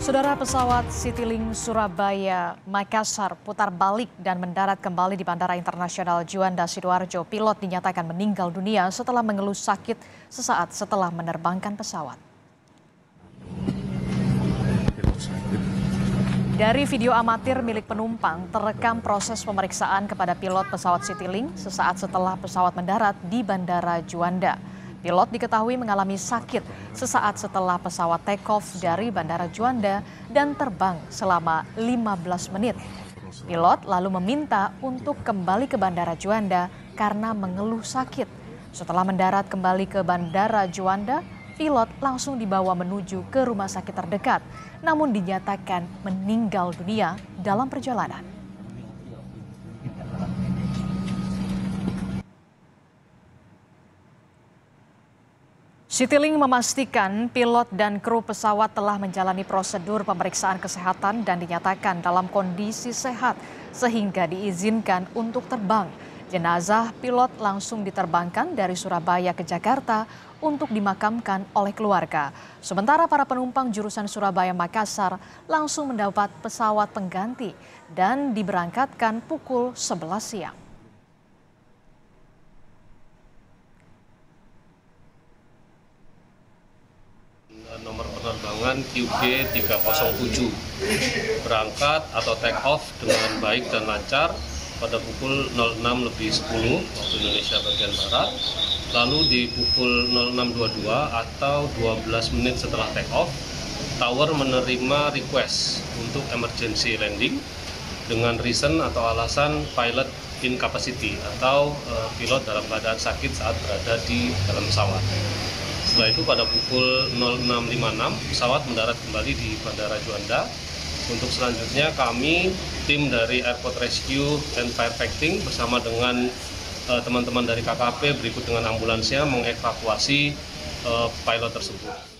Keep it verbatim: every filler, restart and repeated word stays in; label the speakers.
Speaker 1: Saudara, pesawat Citylink Surabaya Makassar putar balik dan mendarat kembali di Bandara Internasional Juanda Sidoarjo. Pilot dinyatakan meninggal dunia setelah mengeluh sakit sesaat setelah menerbangkan pesawat. Dari video amatir milik penumpang terekam proses pemeriksaan kepada pilot pesawat Citylink sesaat setelah pesawat mendarat di Bandara Juanda. Pilot diketahui mengalami sakit sesaat setelah pesawat take off dari Bandara Juanda dan terbang selama lima belas menit. Pilot lalu meminta untuk kembali ke Bandara Juanda karena mengeluh sakit. Setelah mendarat kembali ke Bandara Juanda, pilot langsung dibawa menuju ke rumah sakit terdekat, namun dinyatakan meninggal dunia dalam perjalanan. Citylink memastikan pilot dan kru pesawat telah menjalani prosedur pemeriksaan kesehatan dan dinyatakan dalam kondisi sehat sehingga diizinkan untuk terbang. Jenazah pilot langsung diterbangkan dari Surabaya ke Jakarta untuk dimakamkan oleh keluarga. Sementara para penumpang jurusan Surabaya Makassar langsung mendapat pesawat pengganti dan diberangkatkan pukul sebelas siang.
Speaker 2: Nomor penerbangan Q G tiga nol tujuh berangkat atau take off dengan baik dan lancar pada pukul nol enam lebih sepuluh waktu Indonesia bagian Barat. Lalu di pukul nol enam dua puluh dua atau dua belas menit setelah take off, tower menerima request untuk emergency landing dengan reason atau alasan pilot incapacity atau uh, pilot dalam keadaan sakit saat berada di dalam pesawat. Setelah itu pada pukul nol enam lima puluh enam pesawat mendarat kembali di Bandara Juanda. Untuk selanjutnya kami tim dari Airport Rescue and Firefighting bersama dengan teman-teman uh, dari K K P berikut dengan ambulansnya mengevakuasi uh, pilot tersebut.